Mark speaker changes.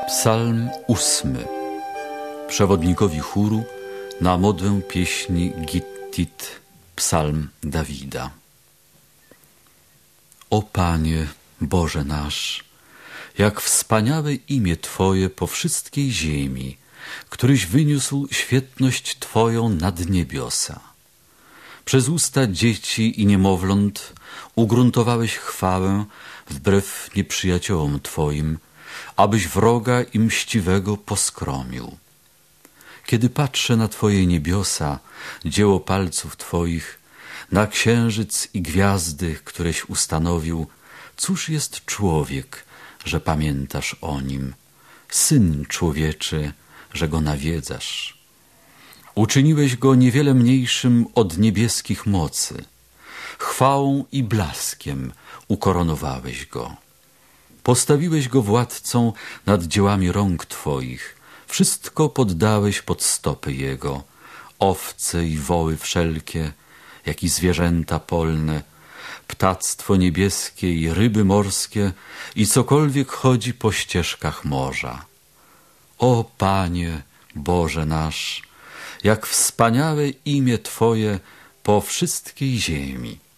Speaker 1: Psalm 8. Przewodnikowi chóru na modłę pieśni Gittit, psalm Dawida. O Panie, Boże nasz, jak wspaniałe imię Twoje po wszystkiej ziemi, któryś wyniósł świetność Twoją nad niebiosa. Przez usta dzieci i niemowląt ugruntowałeś chwałę wbrew nieprzyjaciołom Twoim, abyś wroga i mściwego poskromił. Kiedy patrzę na Twoje niebiosa, dzieło palców Twoich, na księżyc i gwiazdy, któreś ustanowił, cóż jest człowiek, że pamiętasz o nim, syn człowieczy, że go nawiedzasz. Uczyniłeś go niewiele mniejszym od niebieskich mocy, chwałą i blaskiem ukoronowałeś go. Postawiłeś go władcą nad dziełami rąk Twoich, wszystko poddałeś pod stopy jego, owce i woły wszelkie, jak i zwierzęta polne, ptactwo niebieskie i ryby morskie i cokolwiek chodzi po ścieżkach morza. O Panie, Boże nasz, jak wspaniałe imię Twoje po wszystkiej ziemi.